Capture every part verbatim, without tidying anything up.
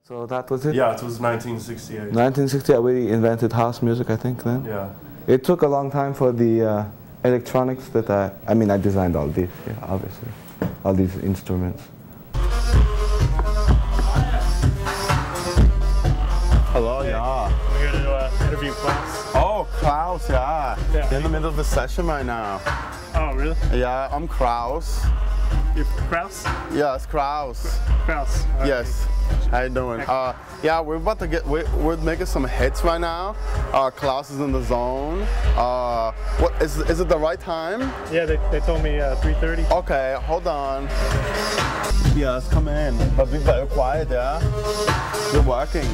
So that was it? Yeah, it was nineteen sixty-eight. nineteen sixty-eight, we invented house music, I think, then? Yeah. It took a long time for the uh, electronics that I, I mean, I designed all these, yeah, obviously, all these instruments. Hello, yeah. We're here to uh, interview Klaus. Oh, Klaus, yeah. Yeah. You're in the middle of the session right now. Oh, really? Yeah, I'm Klaus. You're Klaus? Yeah, it's Klaus. Klaus. Okay. Yes. How you doing? Uh, yeah, we're about to get, we're, we're making some hits right now. Uh, Klaus is in the zone. Uh, what, is, is it the right time? Yeah, they, they told me uh, three thirty. Okay, hold on. Yes, come in. But be very quiet, yeah? You're working.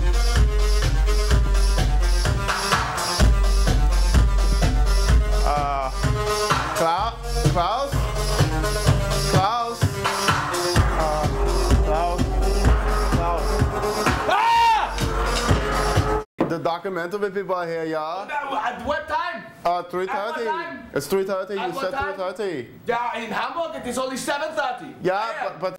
Uh, Klaus? Klaus? Klaus? Uh, Klaus? Klaus? Ah! The documentary people are here, yeah? At what time? Uh, three thirty. time? It's three thirty. At You what said time? three thirty. Yeah, in Hamburg it is only seven thirty. Yeah, but, but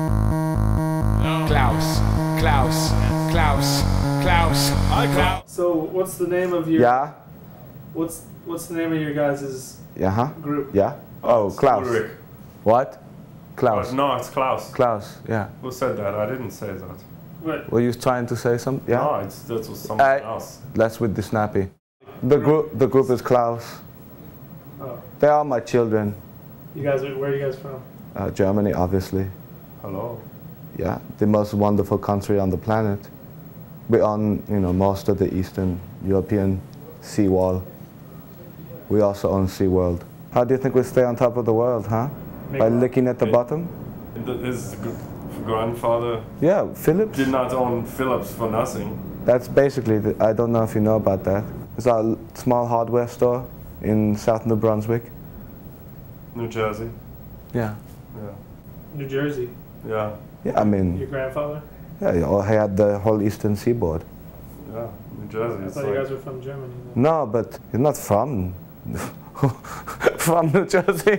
Klaus, Klaus, Klaus, Klaus. Hi, Klaus. So, what's the name of your? Yeah? What's What's the name of your guys' Yeah, huh? group? Yeah? Oh, Klaus. Ulrich. What? Klaus. Oh, no, it's Klaus. Klaus, yeah. Who said that? I didn't say that. What? Were you trying to say something? Yeah? No, it's, that was someone Uh, else. That's with the snappy. The group, the group is Klaus. Oh, They are my children. you guys are. Where are you guys from? Uh, Germany, obviously. Hello. Yeah, the most wonderful country on the planet. We're on, you know, most of the Eastern European seawall. We also own SeaWorld. How do you think we stay on top of the world, huh? Make By what? looking at the It- bottom? His gr- grandfather Yeah, Philips. did not own Philips for nothing. That's basically, the, I don't know if you know about that. It's a l- small hardware store in South New Brunswick. New Jersey. Yeah. Yeah. New Jersey. Yeah. Yeah, I mean, Your grandfather? yeah, you know, he had the whole Eastern Seaboard. Yeah. New Jersey. I It's thought like, you guys were from Germany. Then. No, but he's not from, from New Jersey.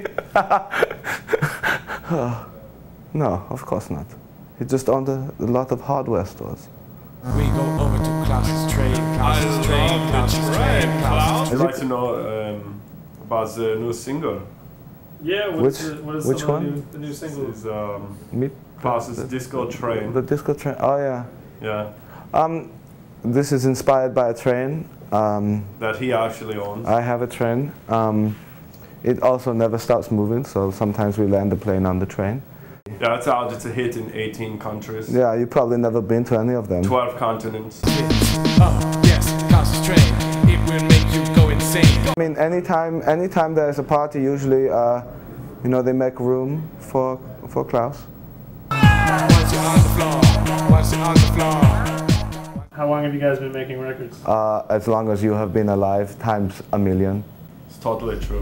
No, of course not. He just owned a, a lot of hardware stores. We go over to Klaus's train, Klaus's train, Klaus's train, Klaus's I'd like to know um, about the new single. Yeah. What's Which- the, what is which some of one? The new, the new single? This is um, Meet Klaus's Disco Train. the disco train. Oh yeah. Yeah. Um, this is inspired by a train. Um, That he actually owns. I have a train. Um, it also never stops moving, so sometimes we land the plane on the train. Yeah, it's out. It's a hit in eighteen countries. Yeah, you've probably never been to any of them. twelve continents. Oh, yes, Klaus's train. It will make you go insane. I mean, anytime, anytime there's a party, usually, uh, you know, they make room for for Klaus. Once you're on the floor, once you're on the floor. How long have you guys been making records? Uh, as long as you have been alive, times a million. It's totally true.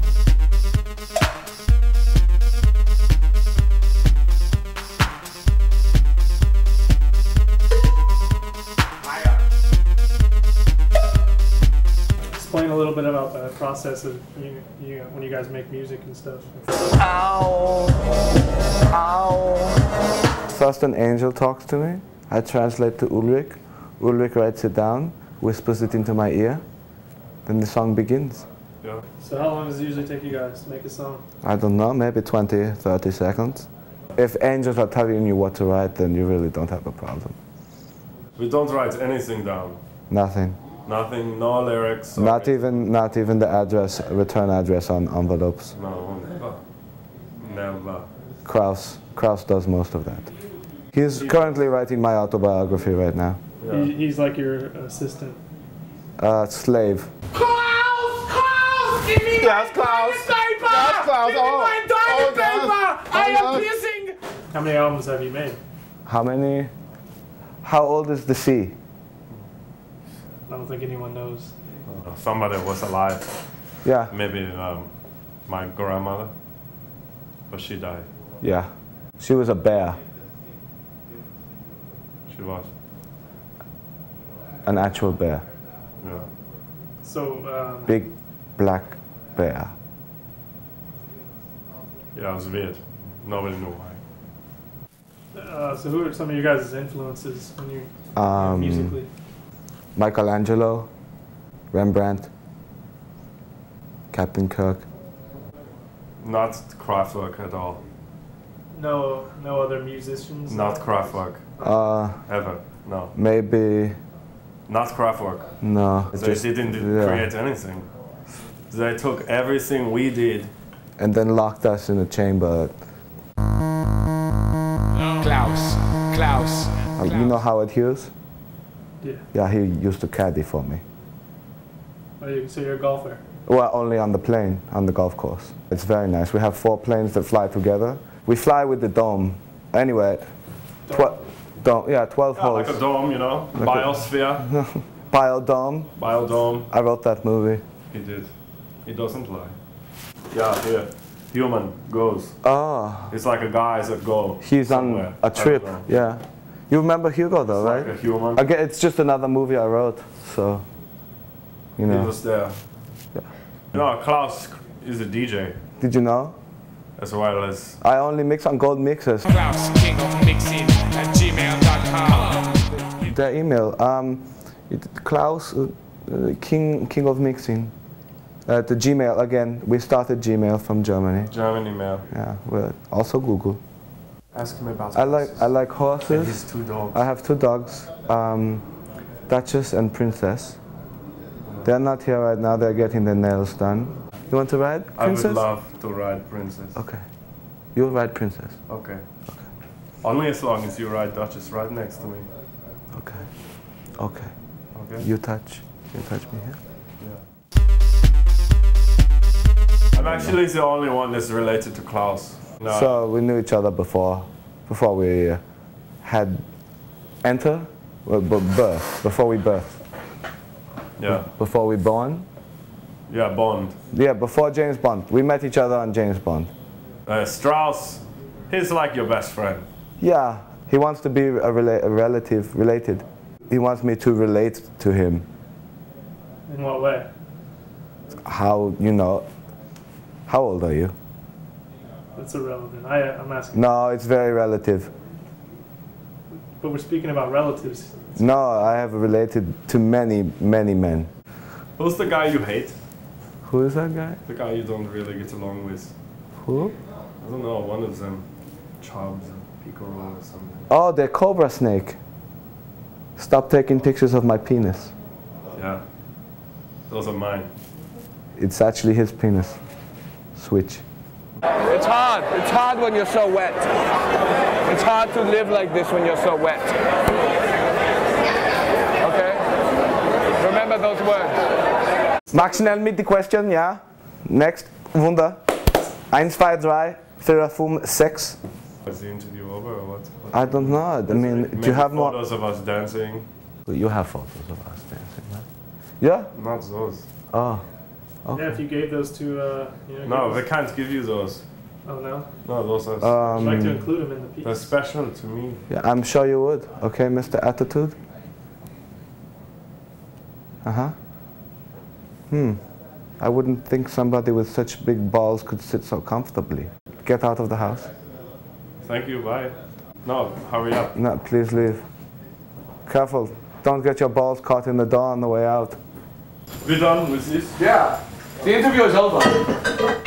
Explain a little bit about the process of you, you when you guys make music and stuff. Ow! Ow! First an angel talks to me. I translate to Ulrich. Ulrich writes it down, whispers it into my ear. Then the song begins. Yeah. So how long does it usually take you guys to make a song? I don't know, maybe twenty, thirty seconds. If angels are telling you what to write, then you really don't have a problem. We don't write anything down. Nothing. Nothing. No lyrics. or Not anything. even, not even the address, return address on envelopes. No, never. Never. Klaus, Klaus does most of that. He's currently writing my autobiography right now. Yeah. He, he's like your assistant. Uh, slave. Klaus! Klaus! Give me Yes, my Klaus. toilet paper! Yes, Klaus. Give me Oh. my toilet Oh, yes. paper! I Oh, am yes. pissing! How many albums have you made? How many? How old is the sea? I don't think anyone knows. Uh, Somebody was alive. Yeah, Maybe um, my grandmother. But she died. yeah. She was a bear, She was. an actual bear. Yeah. So, um, Big black bear. Yeah, it was weird. Nobody knew why. Uh, so who are some of you guys' influences when you Um, musically? Michelangelo, Rembrandt, Captain Kirk. Not Kraftwerk at all. No, no other musicians. Not Kraftwerk. Uh, Ever. No. maybe, Not Kraftwerk. no. They just- didn't yeah. create anything. They took everything we did. And then locked us in a chamber. Klaus, Klaus. Uh, you know Howard Hughes? Yeah. Yeah, he used to caddy for me. Oh, you, so you're a golfer. Well, only on the plane, on the golf course. It's very nice. We have four planes that fly together. We fly with the dome. Anyway, tw dome, yeah, twelve Yeah, holes. like a dome, you know? Like a- Biosphere. Biodome. Biodome. I wrote that movie. He did. He doesn't lie. Yeah, here. Human goes. Oh, It's like a guy that go. he's somewhere. on a trip. I don't know. Yeah. You remember Hugo though, It's right? like a human. Again, it's just another movie I wrote, so, you He know. was there. Yeah. No, Klaus is a D J Did you know? as well as. I only mix on gold mixers. Klaus, king of mixing at gmail dot com. Their email, um, it, Klaus, uh, uh, king, king of mixing. Uh, the Gmail, again, we started Gmail from Germany. German email. Yeah, well, also Google. Ask him about I like, I like and horses. his two dogs. I have two dogs, um, Duchess and Princess. They're not here right now, they're getting their nails done. You want to ride Princess? I would love to ride Princess. Okay. You'll ride Princess. Okay. Only as long as you ride Duchess right next to me. Okay. Okay. Okay? You touch. You touch me here. Yeah. I'm actually the only one that's related to Klaus. No. So we knew each other before, before we uh, had enter, well, b- birth, before we birth, yeah. before we born. Yeah, Bond. Yeah, before James Bond. We met each other on James Bond. Uh, Strauss, he's like your best friend. Yeah, he wants to be a, rela- a relative, related. He wants me to relate to him. In what way? How, you know, how old are you? That's irrelevant. I, I'm asking. No, it's very relative. But we're speaking about relatives. No, I have related to many, many men. Who's the guy you hate? Who is that guy? The guy you don't really get along with? Who? I don't know, one of them. Chubbs, Piccolo or something. Oh, the cobra snake. Stop taking pictures of my penis. Yeah. Those are mine. It's actually his penis. Switch. It's hard. It's hard when you're so wet. It's hard to live like this when you're so wet. Okay? Remember those words. Mach schnell mit die question, ja? Next. Wunder. Eins, zwei, drei, vier, fünf, sechs. Is the interview over or what? what? I don't know. I mean, Maybe do you have more? photos of us dancing? You have photos of us dancing, right? Yeah? Not those. Oh. Okay. Yeah, if you gave those to, uh, you know. No, give we us- can't give you those. Oh no. No, those are. I'd like to Um, include them in the piece. They're special to me. yeah, I'm sure you would. Okay, Mister Attitude? Uh-huh. Hmm. I wouldn't think somebody with such big balls could sit so comfortably. Get out of the house. Thank you, bye. No, hurry up. No, please leave. Careful. Don't get your balls caught in the door on the way out. We're done with this? Yeah. The interview is over.